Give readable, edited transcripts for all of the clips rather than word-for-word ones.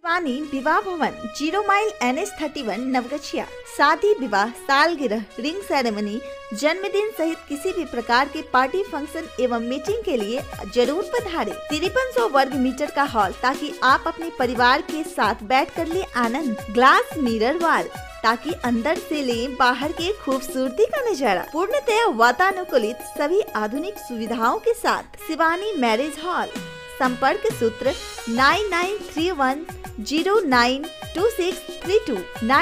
शिवानी विवाह भवन 0 mile NH31 Naugachia. शादी, विवाह, सालगिरह, रिंग सेरेमनी, जन्मदिन सहित किसी भी प्रकार के पार्टी, फंक्शन एवं मीटिंग के लिए जरूर पधारें। 5300 वर्ग मीटर का हॉल, ताकि आप अपने परिवार के साथ बैठ कर ले आनंद। ग्लास मिरर वॉल, ताकि अंदर से ले बाहर के खूबसूरती का नजारा। पूर्णतया वातानुकूलित सभी आधुनिक सुविधाओं के साथ शिवानी मैरिज हॉल। संपर्क सूत्र 9931092632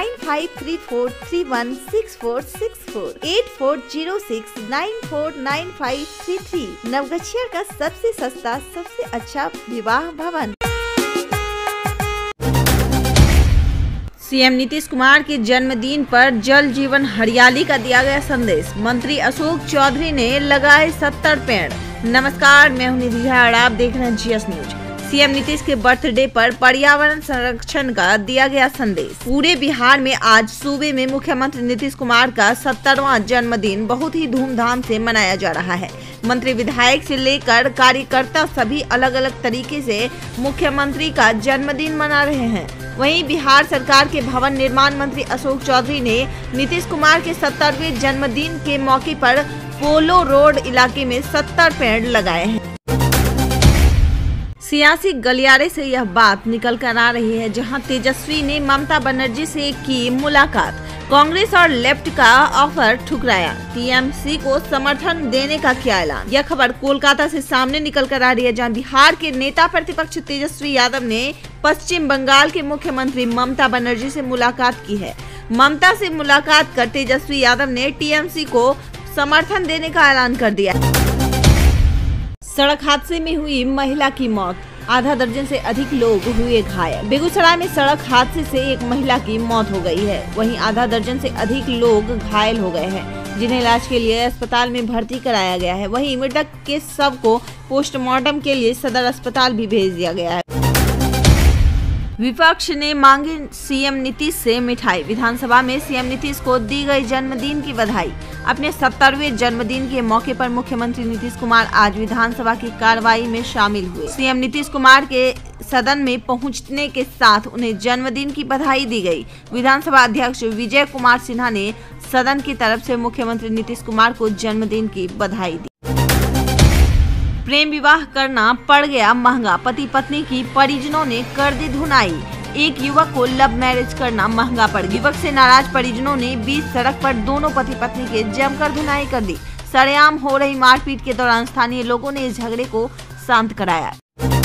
9534316464 8406949533 नवगछिया का सबसे सस्ता, सबसे अच्छा विवाह भवन। सीएम नीतीश कुमार के जन्मदिन पर जल जीवन हरियाली का दिया गया संदेश। मंत्री अशोक चौधरी ने लगाए 70 पेड़। नमस्कार, मैं हूं निधि और आप देख रहे हैं GS न्यूज। सीएम नीतीश के बर्थडे पर पर्यावरण संरक्षण का दिया गया संदेश। पूरे बिहार में आज सूबे में मुख्यमंत्री नीतीश कुमार का 70वां जन्मदिन बहुत ही धूमधाम से मनाया जा रहा है। मंत्री, विधायक से लेकर कार्यकर्ता सभी अलग अलग तरीके से मुख्यमंत्री का जन्मदिन मना रहे हैं। वहीं बिहार सरकार के भवन निर्माण मंत्री अशोक चौधरी ने नीतीश कुमार के 70वें जन्मदिन के मौके पर पोलो रोड इलाके में 70 पेड़ लगाए हैं। सियासी गलियारे से यह बात निकल कर आ रही है, जहां तेजस्वी ने ममता बनर्जी से की मुलाकात। कांग्रेस और लेफ्ट का ऑफर ठुकराया। टीएमसी को समर्थन देने का किया ऐलान। यह खबर कोलकाता से सामने निकल कर आ रही है, जहां बिहार के नेता प्रतिपक्ष तेजस्वी यादव ने पश्चिम बंगाल के मुख्यमंत्री ममता बनर्जी से मुलाकात की है। ममता से मुलाकात कर तेजस्वी यादव ने टीएमसी को समर्थन देने का ऐलान कर दिया। सड़क हादसे में हुई महिला की मौत, आधा दर्जन से अधिक लोग हुए घायल। बेगूसराय में सड़क हादसे से एक महिला की मौत हो गई है, वहीं आधा दर्जन से अधिक लोग घायल हो गए हैं, जिन्हें इलाज के लिए अस्पताल में भर्ती कराया गया है। वहीं मृतक के शव को पोस्टमार्टम के लिए सदर अस्पताल भी भेज दिया गया है। विपक्ष ने मांगी सीएम नीतीश से मिठाई। विधानसभा में सीएम नीतीश को दी गई जन्मदिन की बधाई। अपने 70वें जन्मदिन के मौके पर मुख्यमंत्री नीतीश कुमार आज विधानसभा की कार्रवाई में शामिल हुए। सीएम नीतीश कुमार के सदन में पहुंचने के साथ उन्हें जन्मदिन की बधाई दी गई। विधानसभा अध्यक्ष विजय कुमार सिन्हा ने सदन की तरफ से मुख्यमंत्री नीतीश कुमार को जन्मदिन की बधाई दी। प्रेम विवाह करना पड़ गया महंगा, पति पत्नी की परिजनों ने कर दी धुनाई। एक युवक को लव मैरिज करना महंगा पड़ गया। युवक से नाराज परिजनों ने बीच सड़क पर दोनों पति पत्नी के जमकर धुनाई कर दी। सरेआम हो रही मारपीट के दौरान स्थानीय लोगों ने इस झगड़े को शांत कराया।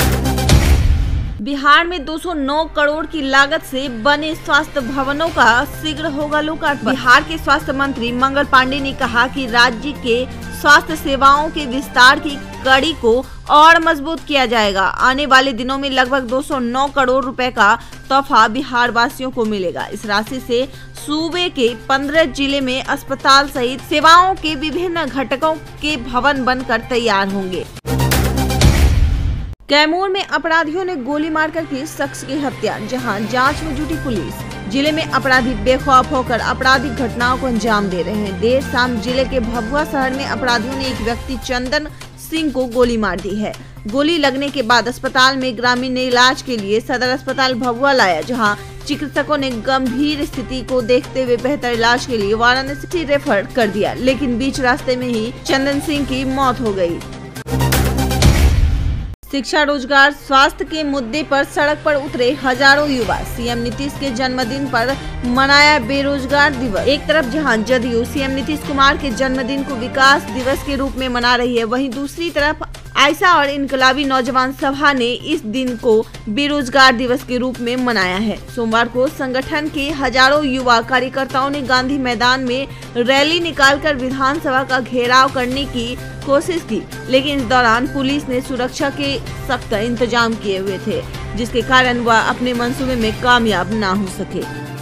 बिहार में 209 करोड़ की लागत से बने स्वास्थ्य भवनों का शीघ्र होगा लोकार्पण। बिहार के स्वास्थ्य मंत्री मंगल पांडे ने कहा कि राज्य के स्वास्थ्य सेवाओं के विस्तार की कड़ी को और मजबूत किया जाएगा। आने वाले दिनों में लगभग 209 करोड़ रुपए का तोहफा बिहार वासियों को मिलेगा। इस राशि से सूबे के 15 जिले में अस्पताल सहित सेवाओं के विभिन्न घटकों के भवन बनकर तैयार होंगे। कैमूर में अपराधियों ने गोली मारकर की शख्स की हत्या, जहां जांच में जुटी पुलिस। जिले में अपराधी बेखौफ होकर आपराधिक घटनाओं को अंजाम दे रहे हैं। देर शाम जिले के भभुआ शहर में अपराधियों ने एक व्यक्ति चंदन सिंह को गोली मार दी है। गोली लगने के बाद अस्पताल में ग्रामीण ने इलाज के लिए सदर अस्पताल भभुआ लाया, जहां चिकित्सकों ने गंभीर स्थिति को देखते हुए बेहतर इलाज के लिए वाराणसी रेफर कर दिया, लेकिन बीच रास्ते में ही चंदन सिंह की मौत हो गई। शिक्षा, रोजगार, स्वास्थ्य के मुद्दे पर सड़क पर उतरे हजारों युवा। सीएम नीतीश के जन्मदिन पर मनाया बेरोजगार दिवस। एक तरफ जहां जदयू सीएम नीतीश कुमार के जन्मदिन को विकास दिवस के रूप में मना रही है, वहीं दूसरी तरफ आयशा और इनकलाबी नौजवान सभा ने इस दिन को बेरोजगार दिवस के रूप में मनाया है। सोमवार को संगठन के हजारों युवा कार्यकर्ताओं ने गांधी मैदान में रैली निकालकर विधानसभा का घेराव करने की कोशिश की, लेकिन इस दौरान पुलिस ने सुरक्षा के सख्त इंतजाम किए हुए थे, जिसके कारण वह अपने मंसूबे में कामयाब ना हो सके।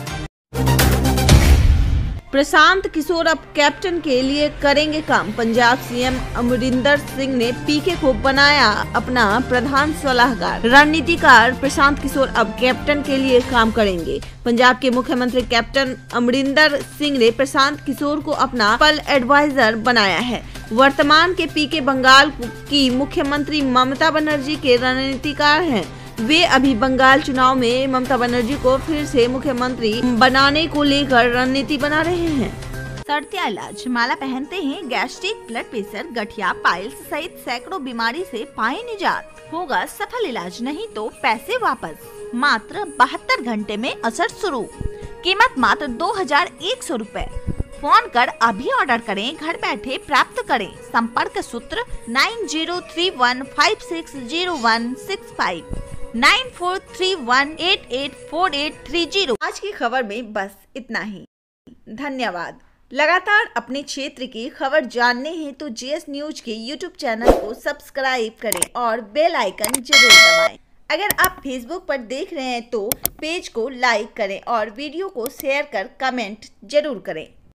प्रशांत किशोर अब कैप्टन के लिए करेंगे काम। पंजाब सीएम अमरिंदर सिंह ने पीके को बनाया अपना प्रधान सलाहकार। रणनीतिकार प्रशांत किशोर अब कैप्टन के लिए काम करेंगे। पंजाब के मुख्यमंत्री कैप्टन अमरिंदर सिंह ने प्रशांत किशोर को अपना पल एडवाइजर बनाया है। वर्तमान के पीके बंगाल की मुख्यमंत्री ममता बनर्जी के रणनीतिकार हैं। वे अभी बंगाल चुनाव में ममता बनर्जी को फिर से मुख्यमंत्री बनाने को लेकर रणनीति बना रहे हैं। शर्तिया इलाज, माला पहनते हैं गैस्ट्रिक, ब्लड प्रेशर, गठिया, पाइल्स सहित सैकड़ों बीमारी से पाए निजात। होगा सफल इलाज, नहीं तो पैसे वापस। मात्र 72 घंटे में असर शुरू। कीमत मात्र 2100 रूपए। फोन कर अभी ऑर्डर करें, घर बैठे प्राप्त करें। संपर्क सूत्र 9031560165, 9431884830। आज की खबर में बस इतना ही। धन्यवाद। लगातार अपने क्षेत्र की खबर जानने हेतु जीएस न्यूज के यूट्यूब चैनल को सब्सक्राइब करें और बेल आइकन जरूर दबाएं। अगर आप फेसबुक पर देख रहे हैं तो पेज को लाइक करें और वीडियो को शेयर कर कमेंट जरूर करें।